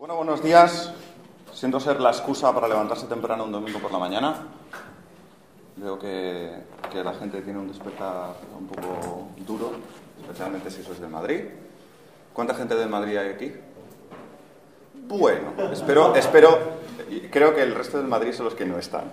Bueno, buenos días. Siento ser la excusa para levantarse temprano un domingo por la mañana. Veo que la gente tiene un despertar un poco duro, especialmente si sois de Madrid. ¿Cuánta gente de Madrid hay aquí? Bueno, espero, creo que el resto de Madrid son los que no están.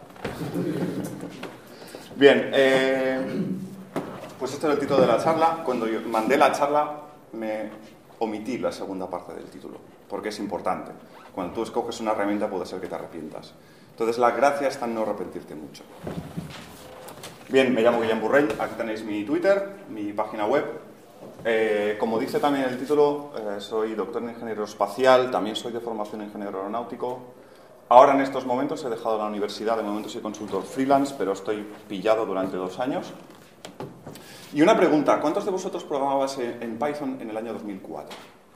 Bien, pues este es el título de la charla. Cuando yo mandé la charla me omití la segunda parte del título, porque es importante. Cuando tú escoges una herramienta puede ser que te arrepientas. Entonces la gracia está en no arrepentirte mucho. Bien, me llamo Guillem Burrell, aquí tenéis mi Twitter, mi página web. Como dice también el título, soy doctor en ingeniero espacial, también soy de formación ingeniero aeronáutico. Ahora en estos momentos he dejado la universidad, de momento soy consultor freelance, pero estoy pillado durante 2 años. Y una pregunta, ¿cuántos de vosotros programabais en Python en el año 2004?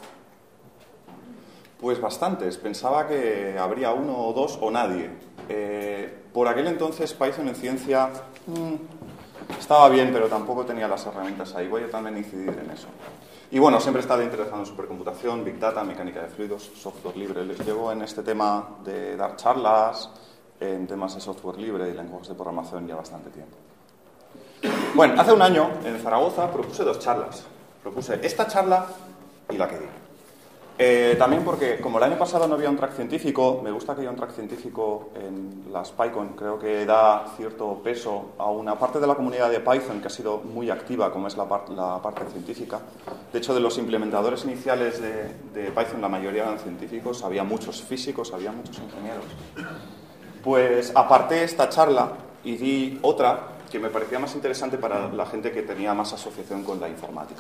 Pues bastantes, pensaba que habría uno o dos o nadie. Por aquel entonces Python en ciencia estaba bien, pero tampoco tenía las herramientas ahí. Voy a también incidir en eso. Y bueno, siempre he estado interesado en supercomputación, Big Data, mecánica de fluidos, software libre. Les llevo en este tema de dar charlas, en temas de software libre y lenguajes de programación ya bastante tiempo. Bueno, hace un año en Zaragoza propuse 2 charlas. Propuse esta charla y la que di. También porque, como el año pasado no había un track científico, me gusta que haya un track científico en las PyCon. Creo que da cierto peso a una parte de la comunidad de Python que ha sido muy activa, como es la parte científica. De hecho, de los implementadores iniciales de Python, la mayoría eran científicos. Había muchos físicos, había muchos ingenieros. Pues aparté esta charla y di otra que me parecía más interesante para la gente que tenía más asociación con la informática.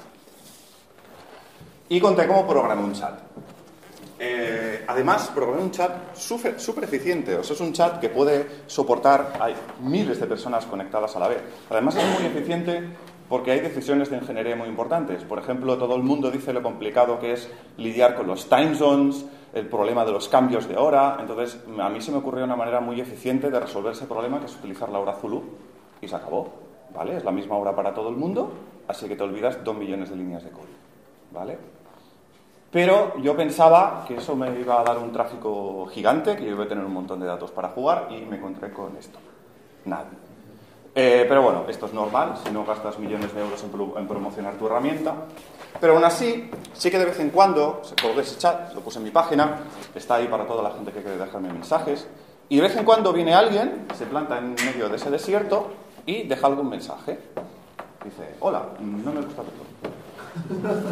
Y conté cómo programé un chat. Además, programé un chat súper eficiente. O sea, es un chat que puede soportar a miles de personas conectadas a la vez. Además, es muy eficiente porque hay decisiones de ingeniería muy importantes. Por ejemplo, todo el mundo dice lo complicado que es lidiar con los time zones, el problema de los cambios de hora. Entonces, a mí se me ocurrió una manera muy eficiente de resolver ese problema, que es utilizar la hora Zulu. Y se acabó, ¿vale? Es la misma hora para todo el mundo, así que te olvidas 2 millones de líneas de código, ¿vale? Pero yo pensaba que eso me iba a dar un tráfico gigante, que yo iba a tener un montón de datos para jugar, y me encontré con esto. Nada. Pero bueno, esto es normal, si no gastas millones de euros en promocionar tu herramienta. Pero aún así, sí que de vez en cuando, se colgué ese chat, lo puse en mi página, está ahí para toda la gente que quiere dejarme mensajes, y de vez en cuando viene alguien, se planta en medio de ese desierto, y deja algún mensaje. Dice, hola, no me gusta todo.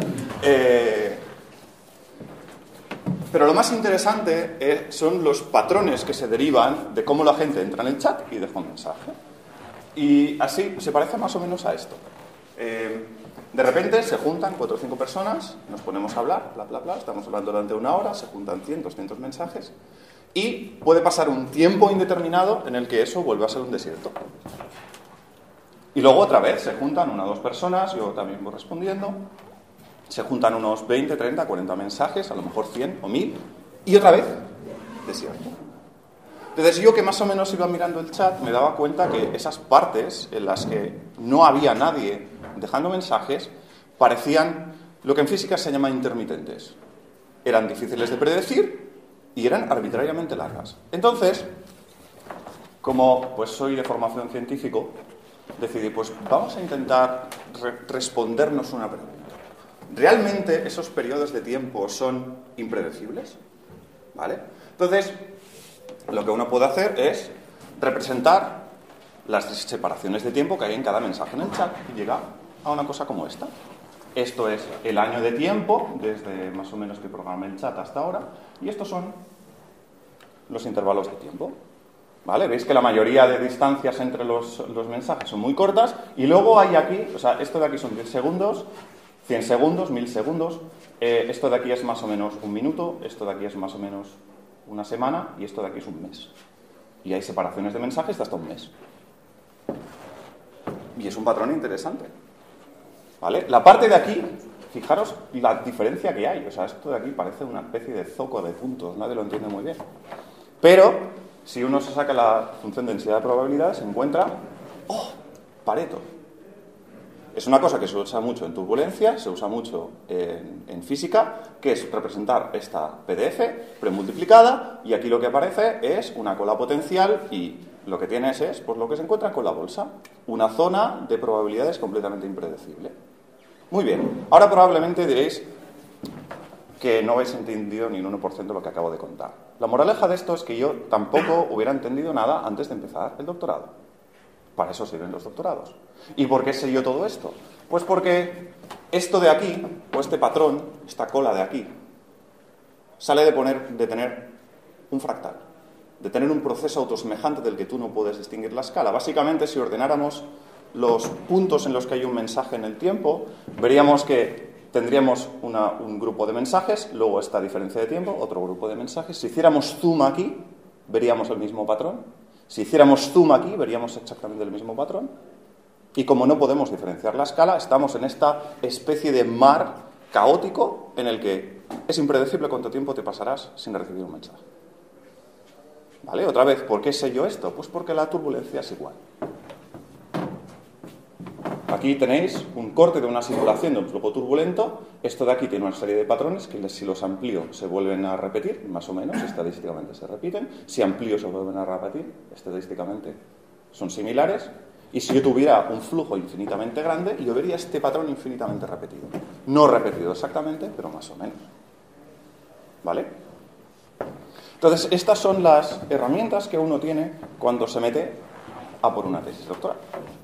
Pero lo más interesante son los patrones que se derivan de cómo la gente entra en el chat y deja un mensaje. Y así se parece más o menos a esto. De repente se juntan 4 o 5 personas, nos ponemos a hablar, bla, bla, bla, estamos hablando durante 1 hora, se juntan 100, 200 mensajes, y puede pasar un tiempo indeterminado en el que eso vuelve a ser un desierto. Y luego otra vez se juntan 1 o 2 personas, yo también voy respondiendo, se juntan unos 20, 30, 40 mensajes, a lo mejor 100 o 1000, y otra vez, desierto. Entonces yo, que más o menos iba mirando el chat, me daba cuenta que esas partes en las que no había nadie dejando mensajes parecían lo que en física se llama intermitentes. Eran difíciles de predecir y eran arbitrariamente largas. Entonces, como pues soy de formación científico, decidí, pues vamos a intentar respondernos una pregunta. ¿Realmente esos periodos de tiempo son impredecibles? ¿Vale? Entonces, lo que uno puede hacer es representar las separaciones de tiempo que hay en cada mensaje en el chat y llega a una cosa como esta. Esto es el año de tiempo, desde más o menos que programé el chat hasta ahora, y estos son los intervalos de tiempo. ¿Vale? Veis que la mayoría de distancias entre los mensajes son muy cortas, y luego hay aquí, o sea, esto de aquí son 10 segundos, 100 segundos, 1000 segundos, esto de aquí es más o menos 1 minuto, esto de aquí es más o menos 1 semana, y esto de aquí es 1 mes. Y hay separaciones de mensajes de hasta 1 mes. Y es un patrón interesante. ¿Vale? La parte de aquí, fijaros la diferencia que hay. O sea, esto de aquí parece una especie de zoco de puntos, nadie lo entiende muy bien. Pero, si uno se saca la función de densidad de probabilidad, se encuentra, ¡oh!, Pareto. Es una cosa que se usa mucho en turbulencia, se usa mucho en física, que es representar esta PDF premultiplicada, y aquí lo que aparece es una cola potencial y lo que tienes es pues, lo que se encuentra con la bolsa, una zona de probabilidades completamente impredecible. Muy bien, ahora probablemente diréis que no habéis entendido ni un 1% de lo que acabo de contar. La moraleja de esto es que yo tampoco hubiera entendido nada antes de empezar el doctorado. Para eso sirven los doctorados. ¿Y por qué sé yo todo esto? Pues porque esto de aquí, o este patrón, esta cola de aquí, sale de tener un fractal, de tener un proceso autosemejante del que tú no puedes distinguir la escala. Básicamente, si ordenáramos los puntos en los que hay un mensaje en el tiempo, veríamos que tendríamos un grupo de mensajes, luego esta diferencia de tiempo, otro grupo de mensajes. Si hiciéramos zoom aquí, veríamos el mismo patrón. Si hiciéramos zoom aquí, veríamos exactamente el mismo patrón. Y como no podemos diferenciar la escala, estamos en esta especie de mar caótico en el que es impredecible cuánto tiempo te pasarás sin recibir un mensaje. ¿Vale? Otra vez, ¿por qué sé yo esto? Pues porque la turbulencia es igual. Aquí tenéis un corte de una simulación de un flujo turbulento. Esto de aquí tiene una serie de patrones que si los amplío se vuelven a repetir, más o menos, estadísticamente se repiten. Si amplío se vuelven a repetir, estadísticamente son similares. Y si yo tuviera un flujo infinitamente grande, yo vería este patrón infinitamente repetido. No repetido exactamente, pero más o menos. ¿Vale? Entonces, estas son las herramientas que uno tiene cuando se mete a por una tesis doctoral.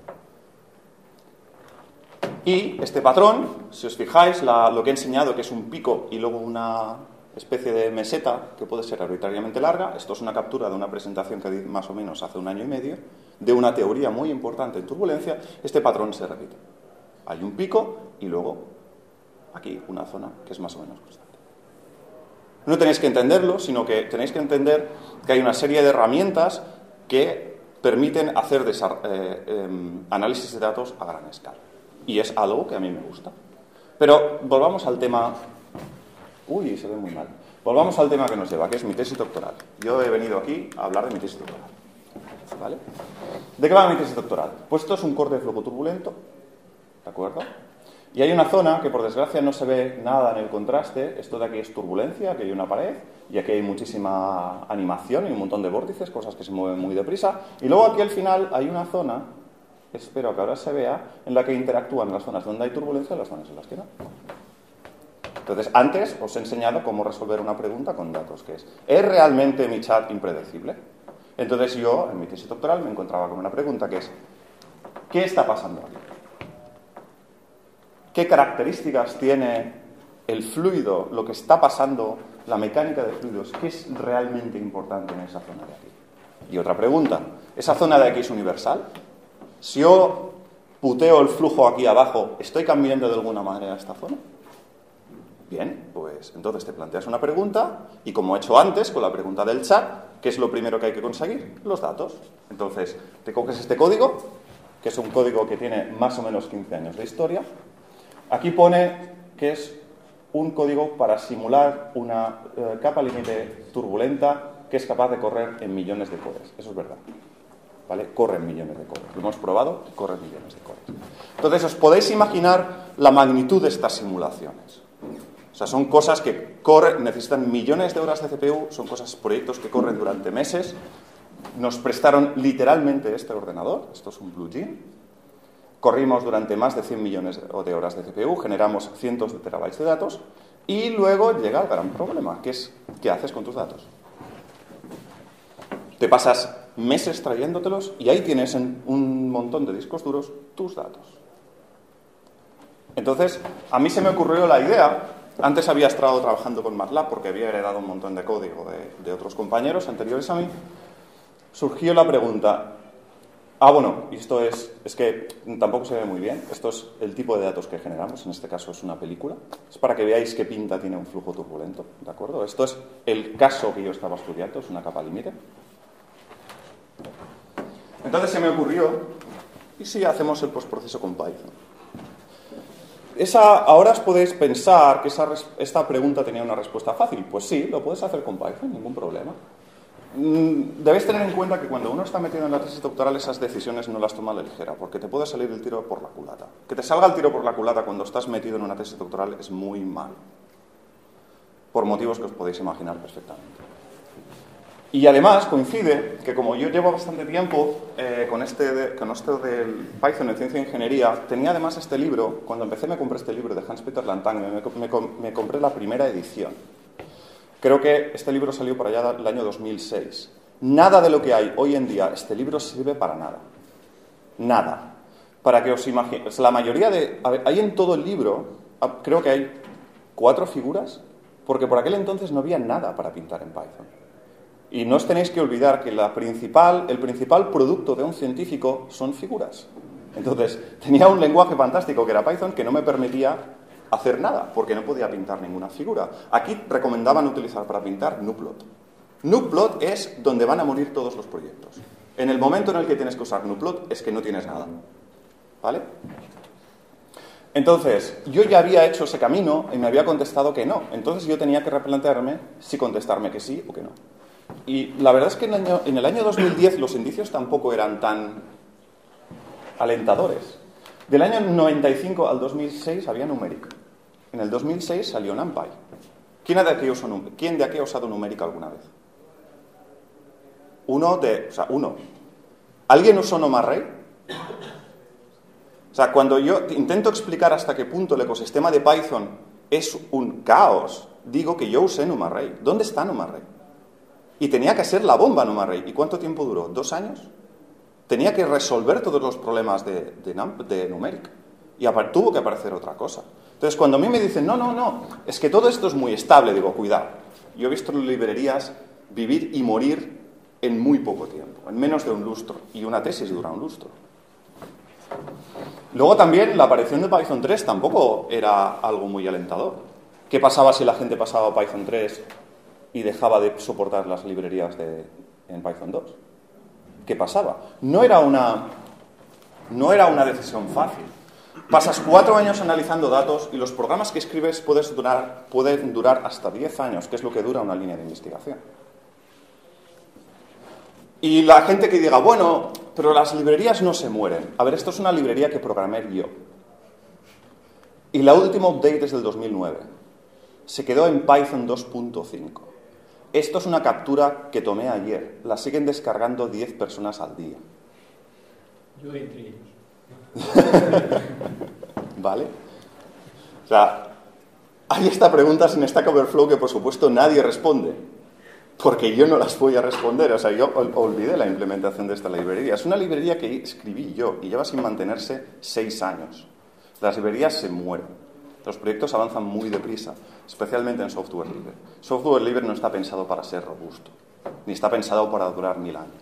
Y este patrón, si os fijáis, lo que he enseñado, que es un pico y luego una especie de meseta que puede ser arbitrariamente larga, esto es una captura de una presentación que di más o menos hace 1 año y medio, de una teoría muy importante en turbulencia. Este patrón se repite. Hay un pico y luego aquí una zona que es más o menos constante. No tenéis que entenderlo, sino que tenéis que entender que hay una serie de herramientas que permiten hacer análisis de datos a gran escala. Y es algo que a mí me gusta. Pero volvamos al tema... Uy, se ve muy mal. Volvamos al tema que nos lleva, que es mi tesis doctoral. Yo he venido aquí a hablar de mi tesis doctoral. ¿Vale? ¿De qué va mi tesis doctoral? Pues esto es un corte de flujo turbulento, ¿de acuerdo? Y hay una zona que por desgracia no se ve nada en el contraste. Esto de aquí es turbulencia, aquí hay una pared, y aquí hay muchísima animación y un montón de vórtices, cosas que se mueven muy deprisa. Y luego aquí al final hay una zona, espero que ahora se vea, en la que interactúan las zonas donde hay turbulencia y las zonas en las que no. Entonces, antes os he enseñado cómo resolver una pregunta con datos, que ¿es realmente mi chat impredecible? Entonces yo, en mi tesis doctoral, me encontraba con una pregunta que es ¿qué está pasando aquí? ¿Qué características tiene el fluido, lo que está pasando, la mecánica de fluidos? ¿Qué es realmente importante en esa zona de aquí? Y otra pregunta, ¿esa zona de aquí es universal? Si yo puteo el flujo aquí abajo, ¿estoy cambiando de alguna manera esta zona? Bien, pues entonces te planteas una pregunta y como he hecho antes con la pregunta del chat, ¿qué es lo primero que hay que conseguir? Los datos. Entonces, te coges este código, que es un código que tiene más o menos 15 años de historia. Aquí pone que es un código para simular una capa límite turbulenta que es capaz de correr en millones de cores. Eso es verdad. ¿Vale? Corren millones de cores. Lo hemos probado y corren millones de cores. Entonces, os podéis imaginar la magnitud de estas simulaciones. O sea, son cosas que necesitan millones de horas de CPU, son proyectos que corren durante meses. Nos prestaron literalmente este ordenador, esto es un Blue Gene. Corrimos durante más de 100 millones de horas de CPU, generamos cientos de terabytes de datos y luego llega el gran problema, que es ¿qué haces con tus datos? Te pasas meses trayéndotelos y ahí tienes en un montón de discos duros tus datos. Entonces, a mí se me ocurrió la idea. Antes había estado trabajando con MATLAB porque había heredado un montón de código de otros compañeros anteriores a mí. Surgió la pregunta, bueno, y esto es que tampoco se ve muy bien, esto es el tipo de datos que generamos, en este caso es una película, es para que veáis qué pinta tiene un flujo turbulento, ¿de acuerdo? Esto es el caso que yo estaba estudiando, es una capa límite. Entonces se me ocurrió, ¿y si hacemos el postproceso con Python? Ahora os podéis pensar que esta pregunta tenía una respuesta fácil. Pues sí, lo puedes hacer con Python, ningún problema. debéis tener en cuenta que cuando uno está metido en la tesis doctoral esas decisiones no las toma a la ligera, porque te puede salir el tiro por la culata. Que te salga el tiro por la culata cuando estás metido en una tesis doctoral es muy mal, por motivos que os podéis imaginar perfectamente. Y además coincide que como yo llevo bastante tiempo con esto del Python en ciencia e ingeniería, tenía además este libro. Cuando empecé me compré este libro de Hans-Peter Landtang, me compré la primera edición. Creo que este libro salió por allá del año 2006. Nada de lo que hay hoy en día, este libro sirve para nada. Nada. Para que os imaginéis, la mayoría de... hay en todo el libro, creo que hay 4 figuras, porque por aquel entonces no había nada para pintar en Python. Y no os tenéis que olvidar que el principal producto de un científico son figuras. Entonces, tenía un lenguaje fantástico que era Python que no me permitía hacer nada, porque no podía pintar ninguna figura. Aquí recomendaban utilizar para pintar Nuplot. Nuplot es donde van a morir todos los proyectos. En el momento en el que tienes que usar Nuplot es que no tienes nada. ¿Vale? Entonces, yo ya había hecho ese camino y me había contestado que no. Entonces yo tenía que replantearme si contestarme que sí o que no. Y la verdad es que en el año 2010 los indicios tampoco eran tan alentadores. Del año 95 al 2006 había Numeric. En el 2006 salió NumPy. ¿Quién de aquí ha usado Numeric alguna vez? Uno. ¿Alguien usó NumArray? O sea, cuando yo intento explicar hasta qué punto el ecosistema de Python es un caos, digo que yo usé NumArray. ¿Dónde está NumArray? Y tenía que ser la bomba NumArray. ¿Y cuánto tiempo duró? ¿2 años? Tenía que resolver todos los problemas de Numeric. Y tuvo que aparecer otra cosa. Entonces, cuando a mí me dicen, no, es que todo esto es muy estable, digo, cuidado. Yo he visto librerías vivir y morir en muy poco tiempo, en menos de un lustro. Y una tesis dura un lustro. Luego también la aparición de Python 3 tampoco era algo muy alentador. ¿Qué pasaba si la gente pasaba a Python 3 y dejaba de soportar las librerías en Python 2? ¿Qué pasaba? No era una decisión fácil. Pasas 4 años analizando datos y los programas que escribes pueden durar hasta 10 años, que es lo que dura una línea de investigación. Y la gente que diga, bueno, pero las librerías no se mueren. A ver, esto es una librería que programé yo. Y la última update es del 2009. Se quedó en Python 2.5. Esto es una captura que tomé ayer. La siguen descargando 10 personas al día. Yo entre ellos. ¿Vale? O sea, hay esta pregunta sin Stack Overflow que por supuesto nadie responde. Porque yo no las voy a responder. O sea, yo olvidé la implementación de esta librería. Es una librería que escribí yo y lleva sin mantenerse 6 años. Las librerías se mueren. Los proyectos avanzan muy deprisa, especialmente en software libre. Software libre no está pensado para ser robusto, ni está pensado para durar 1000 años.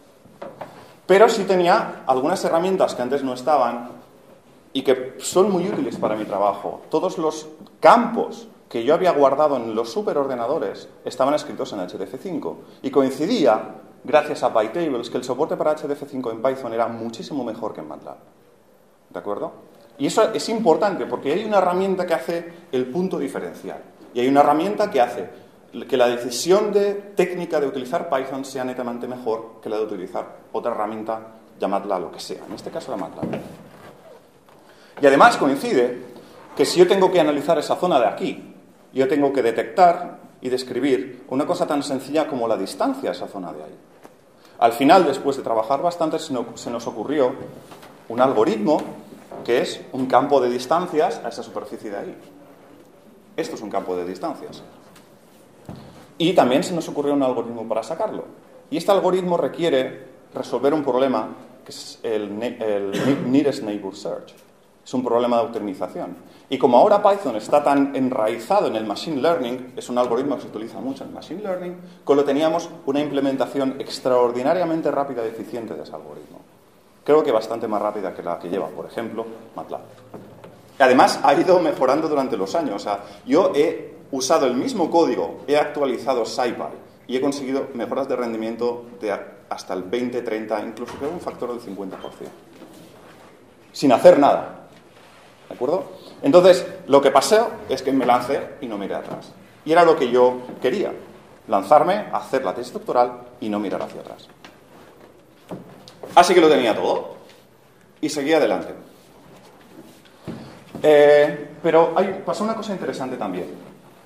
Pero sí tenía algunas herramientas que antes no estaban y que son muy útiles para mi trabajo. Todos los campos que yo había guardado en los superordenadores estaban escritos en HDF5 y coincidía, gracias a PyTables, que el soporte para HDF5 en Python era muchísimo mejor que en MATLAB. ¿De acuerdo? Y eso es importante porque hay una herramienta que hace el punto diferencial y hay una herramienta que hace que la decisión técnica de utilizar Python sea netamente mejor que la de utilizar otra herramienta, llamadla lo que sea. En este caso la MATLAB. Y además coincide que si yo tengo que analizar esa zona de aquí, yo tengo que detectar y describir una cosa tan sencilla como la distancia a esa zona de ahí. Al final, después de trabajar bastante, se nos ocurrió un algoritmo que es un campo de distancias a esa superficie de ahí. Esto es un campo de distancias. Y también se nos ocurrió un algoritmo para sacarlo. Y este algoritmo requiere resolver un problema que es el Nearest Neighbor Search. Es un problema de optimización. Y como ahora Python está tan enraizado en el Machine Learning, es un algoritmo que se utiliza mucho en Machine Learning, con lo teníamos una implementación extraordinariamente rápida y eficiente de ese algoritmo. Creo que bastante más rápida que la que lleva, por ejemplo, MATLAB. Y además ha ido mejorando durante los años. O sea, yo he usado el mismo código, he actualizado SciPy y he conseguido mejoras de rendimiento de hasta el 20, 30, incluso creo un factor del 50%. Sin hacer nada. ¿De acuerdo? Entonces, lo que pasó es que me lancé y no miré atrás. Y era lo que yo quería. lanzarme, hacer la tesis doctoral y no mirar hacia atrás. Así que lo tenía todo y seguía adelante. Pero pasó una cosa interesante también.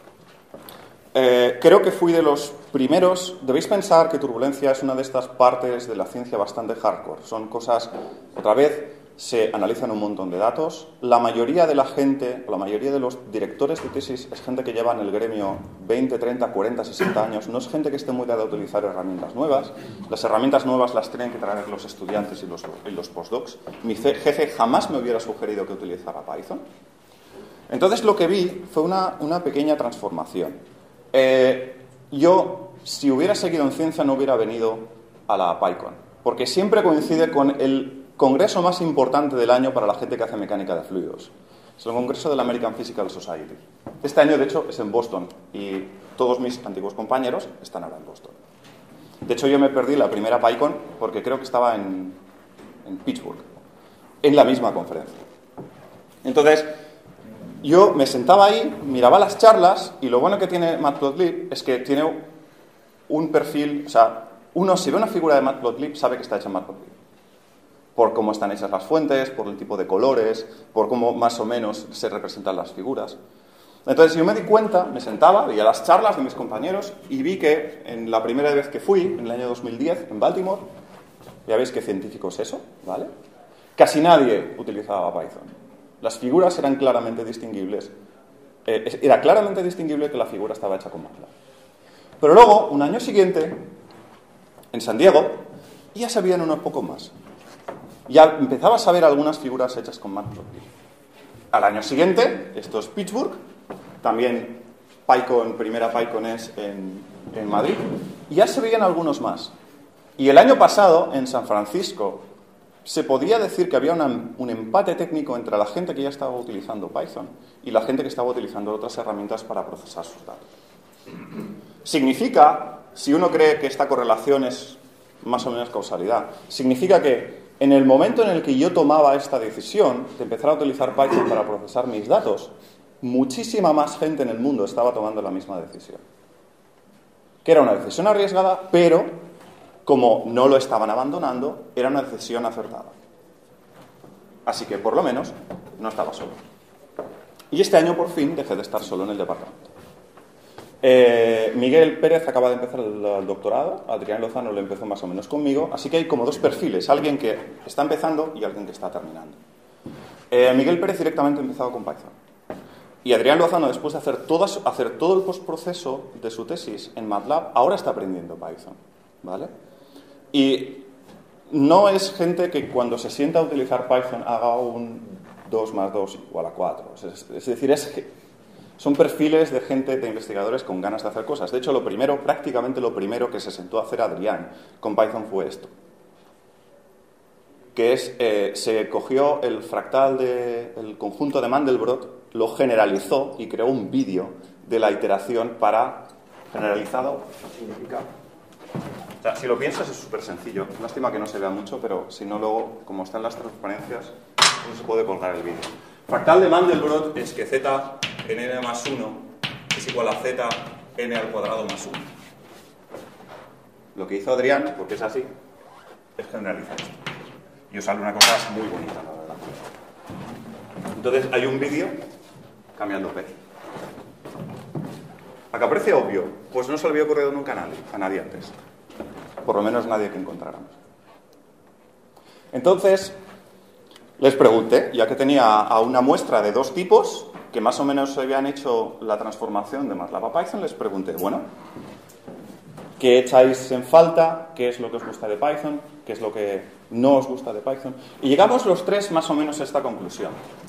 Creo que fui de los primeros. Debéis pensar que turbulencia es una de estas partes de la ciencia bastante hardcore. Son cosas, otra vez, se analizan un montón de datos. La mayoría de la gente, la mayoría de los directores de tesis es gente que lleva en el gremio 20, 30, 40, 60 años. No es gente que esté muy dada a utilizar herramientas nuevas. Las herramientas nuevas las tienen que traer los estudiantes y los postdocs. Mi jefe jamás me hubiera sugerido que utilizara Python. Entonces lo que vi fue una pequeña transformación. Yo, si hubiera seguido en ciencia, no hubiera venido a la PyCon, porque siempre coincide con el congreso más importante del año para la gente que hace mecánica de fluidos. Es el congreso de la American Physical Society. Este año, de hecho, es en Boston y todos mis antiguos compañeros están ahora en Boston. De hecho, yo me perdí la primera PyCon porque creo que estaba en Pittsburgh, en la misma conferencia. Entonces, yo me sentaba ahí, miraba las charlas, y lo bueno que tiene Matplotlib es que tiene un perfil, o sea, uno si ve una figura de Matplotlib sabe que está hecha en Matplotlib. Por cómo están hechas las fuentes, por el tipo de colores, por cómo más o menos se representan las figuras. Entonces yo me di cuenta, me sentaba, veía las charlas de mis compañeros y vi que en la primera vez que fui, en el año 2010, en Baltimore, ya veis qué científico es eso, ¿vale? Casi nadie utilizaba Python. Las figuras eran claramente distinguibles. Era claramente distinguible que la figura estaba hecha con MATLAB. Pero luego, un año siguiente, en San Diego, ya sabían unos pocos más. Ya empezabas a ver algunas figuras hechas con Matplotlib. Al año siguiente, esto es Pittsburgh, también PyCon, primera PyCon es en Madrid, y ya se veían algunos más. Y el año pasado, en San Francisco, se podía decir que había un empate técnico entre la gente que ya estaba utilizando Python y la gente que estaba utilizando otras herramientas para procesar sus datos. Significa, si uno cree que esta correlación es más o menos causalidad, significa que en el momento en el que yo tomaba esta decisión de empezar a utilizar Python para procesar mis datos, muchísima más gente en el mundo estaba tomando la misma decisión. Que era una decisión arriesgada, pero como no lo estaban abandonando, era una decisión acertada. Así que, por lo menos, no estaba solo. Y este año, por fin, dejé de estar solo en el departamento. Miguel Pérez acaba de empezar el doctorado, Adrián Lozano lo empezó más o menos conmigo, así que hay como dos perfiles, alguien que está empezando y alguien que está terminando. Miguel Pérez directamente ha empezado con Python. Y Adrián Lozano, después de hacer todo el postproceso de su tesis en MATLAB, ahora está aprendiendo Python, ¿vale? Y no es gente que cuando se sienta a utilizar Python haga un 2 más 2 igual a 4. Es decir, son perfiles de gente, de investigadores con ganas de hacer cosas. De hecho, prácticamente lo primero que se sentó a hacer Adrián con Python fue esto. Que es, se cogió el fractal del conjunto de Mandelbrot, lo generalizó y creó un vídeo de la iteración para generalizado. Significa... O sea, si lo piensas es súper sencillo. Lástima que no se vea mucho, pero si no luego, como están las transparencias, no se puede colgar el vídeo. Fractal de Mandelbrot es que z en n más 1 es igual a z n al cuadrado más 1. Lo que hizo Adrián, porque es así, es generalizar esto. Y os sale una cosa muy bonita, la verdad. Entonces hay un vídeo cambiando P. ¿A qué parece obvio? Pues no se le había ocurrido nunca a nadie antes. Por lo menos nadie que encontráramos. Entonces, les pregunté, ya que tenía a una muestra de dos tipos, que más o menos habían hecho la transformación de MATLAB a Python, les pregunté, bueno, ¿qué echáis en falta? ¿Qué es lo que os gusta de Python? ¿Qué es lo que no os gusta de Python? Y llegamos los tres más o menos a esta conclusión.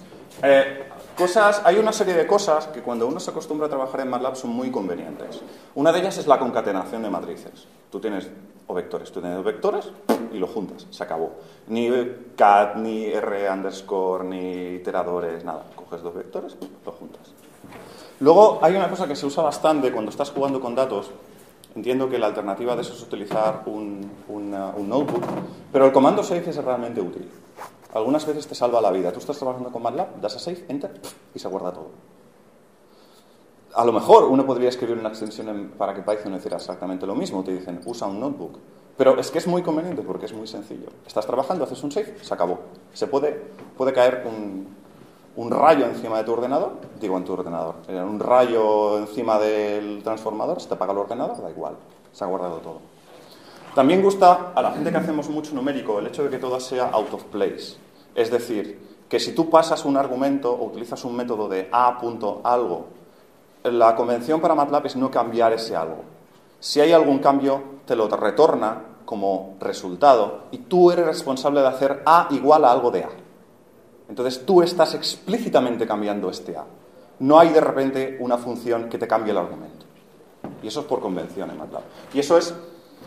Hay una serie de cosas que cuando uno se acostumbra a trabajar en MATLAB son muy convenientes. Una de ellas es la concatenación de matrices. Tú tienes vectores y lo juntas, se acabó. Ni cat, ni r underscore, ni iteradores, nada. Coges dos vectores, lo juntas. Luego hay una cosa que se usa bastante cuando estás jugando con datos. Entiendo que la alternativa de eso es utilizar un notebook, pero el comando save es realmente útil. Algunas veces te salva la vida. Tú estás trabajando con MATLAB, das a save, enter, y se guarda todo. A lo mejor uno podría escribir una extensión para que Python hiciera exactamente lo mismo. Te dicen, usa un notebook. Pero es que es muy conveniente porque es muy sencillo. Estás trabajando, haces un save, se acabó. Puede caer un rayo encima de tu ordenador, un rayo encima del transformador, se te apaga el ordenador, da igual, se ha guardado todo. También gusta a la gente que hacemos mucho numérico el hecho de que todo sea out of place. Es decir, que si tú pasas un argumento o utilizas un método de a.algo, la convención para MATLAB es no cambiar ese algo. Si hay algún cambio, te lo retorna como resultado y tú eres responsable de hacer a igual a algo de a. Entonces tú estás explícitamente cambiando este a. No hay de repente una función que te cambie el argumento. Y eso es por convención en MATLAB. Y eso es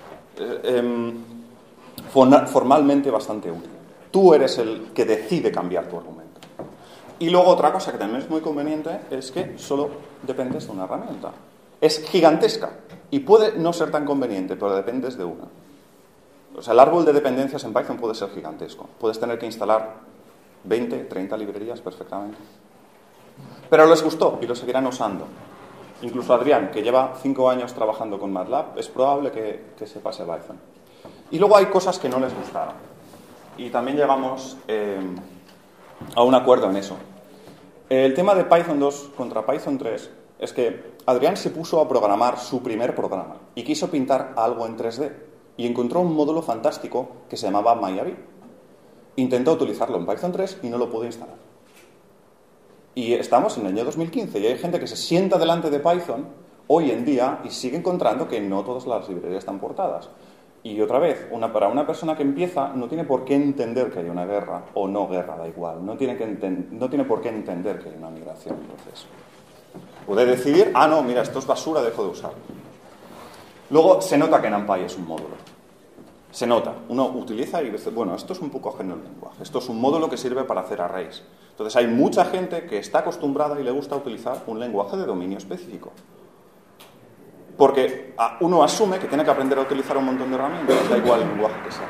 formalmente bastante útil. Tú eres el que decide cambiar tu argumento. Y luego otra cosa que también es muy conveniente es que solo dependes de una herramienta. Es gigantesca y puede no ser tan conveniente, pero dependes de una. O sea, el árbol de dependencias en Python puede ser gigantesco. Puedes tener que instalar 20, 30 librerías perfectamente. Pero les gustó y lo seguirán usando. Incluso Adrián, que lleva 5 años trabajando con MATLAB, es probable que se pase a Python. Y luego hay cosas que no les gustaron. Y también llegamos a un acuerdo en eso. El tema de Python 2 contra Python 3 es que Adrián se puso a programar su primer programa y quiso pintar algo en 3D y encontró un módulo fantástico que se llamaba MyAvi. Intentó utilizarlo en Python 3 y no lo pudo instalar. Y estamos en el año 2015 y hay gente que se sienta delante de Python hoy en día y sigue encontrando que no todas las librerías están portadas. Y otra vez, para una persona que empieza no tiene por qué entender que hay una guerra o no guerra, da igual. No tiene por qué entender que hay una migración. Entonces, puede decidir, no, mira, esto es basura, dejo de usarlo. Luego se nota que NumPy es un módulo. Se nota. Uno utiliza y dice, bueno, esto es un poco ajeno al lenguaje. Esto es un módulo que sirve para hacer arrays. Entonces hay mucha gente que está acostumbrada y le gusta utilizar un lenguaje de dominio específico. Porque uno asume que tiene que aprender a utilizar un montón de herramientas, da igual el lenguaje que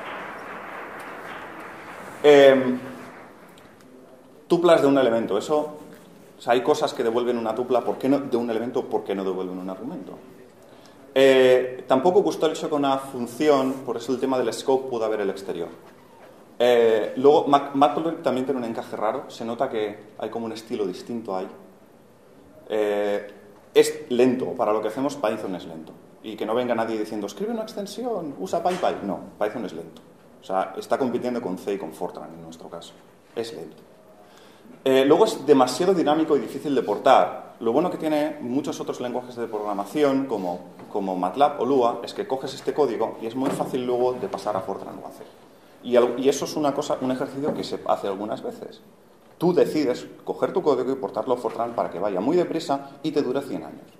sea. Tuplas de un elemento. O sea, hay cosas que devuelven una tupla de un elemento, ¿por qué no devuelven un argumento? Tampoco gustó el hecho con una función, por eso el tema del scope pudo haber el exterior. Luego, Matplotlib también tiene un encaje raro, se nota que hay como un estilo distinto ahí. Es lento, para lo que hacemos Python es lento. Y que no venga nadie diciendo, escribe una extensión, usa PyPy. No, Python es lento. O sea, está compitiendo con C y con Fortran en nuestro caso. Es lento. Luego es demasiado dinámico y difícil de portar. Lo bueno que tiene muchos otros lenguajes de programación, como MATLAB o Lua, es que coges este código y es muy fácil luego de pasar a Fortran o a C. Y eso es un ejercicio que se hace algunas veces. Tú decides coger tu código y portarlo a Fortran para que vaya muy deprisa y te dure 100 años.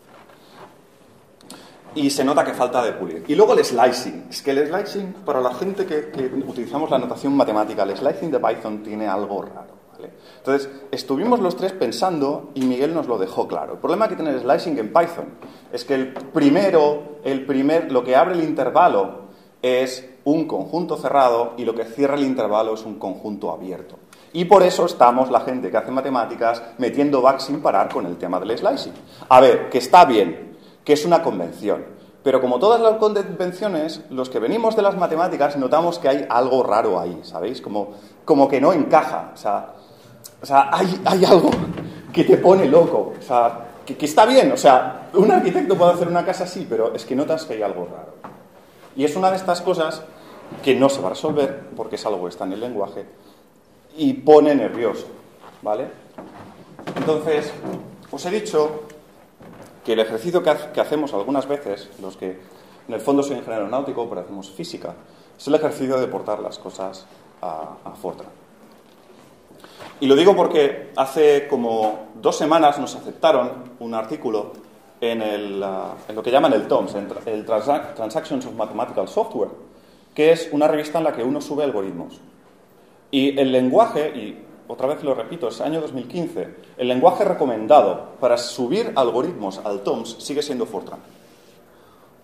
Y se nota que falta de pulir. Y luego el slicing. Es que el slicing, para la gente que utilizamos la notación matemática, el slicing de Python tiene algo raro. ¿Vale? Entonces, estuvimos los tres pensando y Miguel nos lo dejó claro. El problema que tiene el slicing en Python es que lo que abre el intervalo es un conjunto cerrado y lo que cierra el intervalo es un conjunto abierto. Y por eso estamos, la gente que hace matemáticas, metiendo back sin parar con el tema del slicing. A ver, que está bien, que es una convención. Pero como todas las convenciones, los que venimos de las matemáticas notamos que hay algo raro ahí, ¿sabéis? Como que no encaja. O sea, hay algo que te pone loco. O sea, que está bien. O sea, un arquitecto puede hacer una casa así, pero es que notas que hay algo raro. Y es una de estas cosas que no se va a resolver, porque es algo que está en el lenguaje, y pone nervioso, ¿vale? Entonces, os he dicho que el ejercicio que hacemos algunas veces, los que en el fondo soy ingeniero aeronáutico, pero hacemos física, es el ejercicio de portar las cosas a Fortran. Y lo digo porque hace como 2 semanas nos aceptaron un artículo en lo que llaman el TOMS, el Transactions of Mathematical Software, que es una revista en la que uno sube algoritmos. Y el lenguaje, y otra vez lo repito, es año 2015, el lenguaje recomendado para subir algoritmos al TOMS sigue siendo Fortran.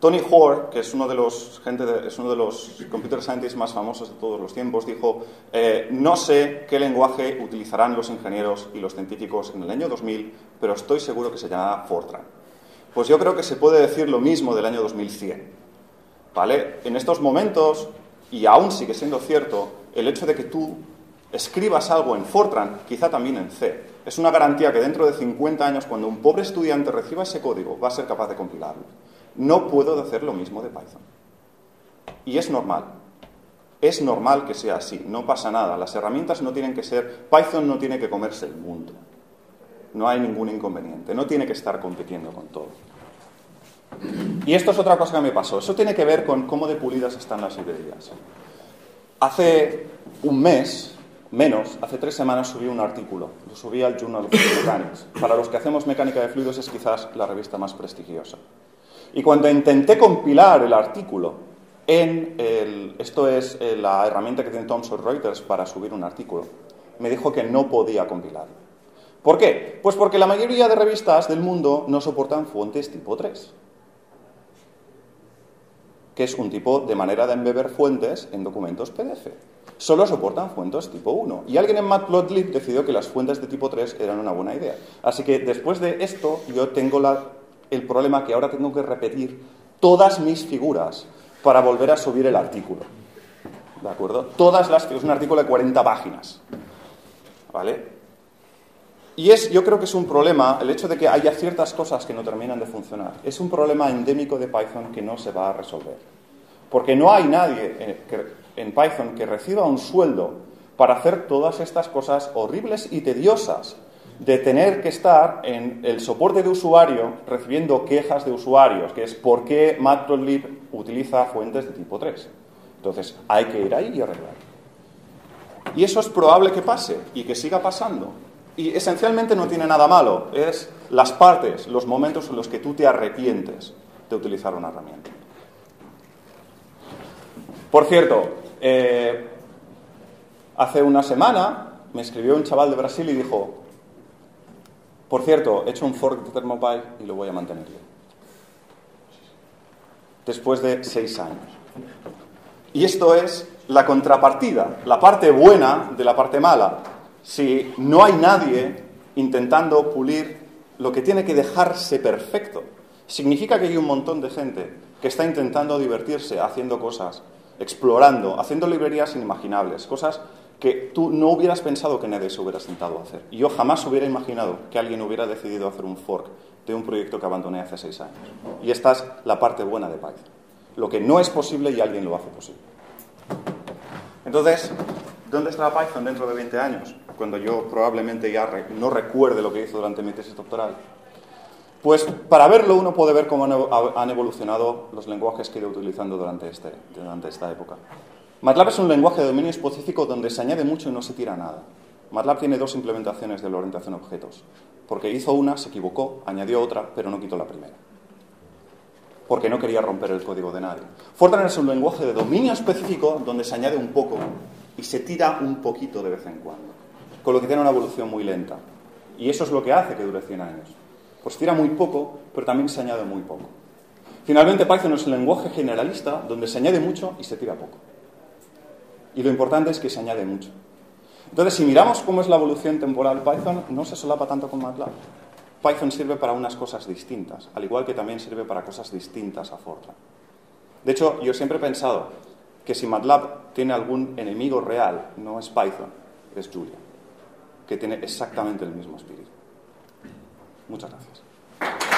Tony Hoare, que es uno de los computer scientists más famosos de todos los tiempos, dijo: no sé qué lenguaje utilizarán los ingenieros y los científicos en el año 2000, pero estoy seguro que se llamará Fortran. Pues yo creo que se puede decir lo mismo del año 2100. ¿Vale? En estos momentos, y aún sigue siendo cierto, el hecho de que tú escribas algo en Fortran, quizá también en C, es una garantía que dentro de 50 años, cuando un pobre estudiante reciba ese código, va a ser capaz de compilarlo. No puedo hacer lo mismo de Python. Y es normal. Es normal que sea así. No pasa nada. Las herramientas no tienen que ser... Python no tiene que comerse el mundo. No hay ningún inconveniente. No tiene que estar compitiendo con todo. Y esto es otra cosa que me pasó. Eso tiene que ver con cómo de pulidas están las librerías. Hace un mes, menos, hace 3 semanas subí un artículo. Lo subí al Journal of Mechanics. Para los que hacemos mecánica de fluidos es quizás la revista más prestigiosa. Y cuando intenté compilar el artículo esto es la herramienta que tiene Thomson Reuters para subir un artículo, me dijo que no podía compilarlo. ¿Por qué? Pues porque la mayoría de revistas del mundo no soportan fuentes tipo 3, que es un tipo de manera de embeber fuentes en documentos PDF. Solo soportan fuentes tipo 1. Y alguien en Matplotlib decidió que las fuentes de tipo 3 eran una buena idea. Así que después de esto yo tengo el problema que ahora tengo que repetir todas mis figuras para volver a subir el artículo. ¿De acuerdo? Todas las figuras, un artículo de 40 páginas. ¿Vale? Y yo creo que es un problema, el hecho de que haya ciertas cosas que no terminan de funcionar, es un problema endémico de Python que no se va a resolver. Porque no hay nadie en Python que reciba un sueldo para hacer todas estas cosas horribles y tediosas, de tener que estar en el soporte de usuario recibiendo quejas de usuarios, que es por qué Matplotlib utiliza fuentes de tipo 3. Entonces, hay que ir ahí y arreglar. Y eso es probable que pase y que siga pasando. Y esencialmente no tiene nada malo, es las partes, los momentos en los que tú te arrepientes de utilizar una herramienta. Por cierto, hace una semana me escribió un chaval de Brasil y dijo: por cierto, he hecho un fork de Thermopy y lo voy a mantener yo. Después de 6 años. Y esto es la contrapartida, la parte buena de la parte mala. Si no hay nadie intentando pulir lo que tiene que dejarse perfecto, significa que hay un montón de gente que está intentando divertirse haciendo cosas, explorando, haciendo librerías inimaginables, cosas que tú no hubieras pensado que nadie se hubiera sentado a hacer. Y yo jamás hubiera imaginado que alguien hubiera decidido hacer un fork de un proyecto que abandoné hace 6 años. Y esta es la parte buena de Python. Lo que no es posible y alguien lo hace posible. Entonces, ¿dónde estará Python dentro de 20 años? Cuando yo probablemente ya no recuerde lo que hice durante mi tesis doctoral. Pues para verlo uno puede ver cómo han evolucionado los lenguajes que he ido utilizando durante esta época. MATLAB es un lenguaje de dominio específico donde se añade mucho y no se tira nada. MATLAB tiene 2 implementaciones de la orientación a objetos. Porque hizo una, se equivocó, añadió otra, pero no quitó la primera. Porque no quería romper el código de nadie. Fortran es un lenguaje de dominio específico donde se añade un poco y se tira un poquito de vez en cuando. Con lo que tiene una evolución muy lenta. Y eso es lo que hace que dure 100 años. Pues tira muy poco, pero también se añade muy poco. Finalmente, Python es un lenguaje generalista donde se añade mucho y se tira poco. Y lo importante es que se añade mucho. Entonces, si miramos cómo es la evolución temporal Python, no se solapa tanto con MATLAB. Python sirve para unas cosas distintas, al igual que también sirve para cosas distintas a Fortran. De hecho, yo siempre he pensado que si MATLAB tiene algún enemigo real, no es Python, es Julia, que tiene exactamente el mismo espíritu. Muchas gracias.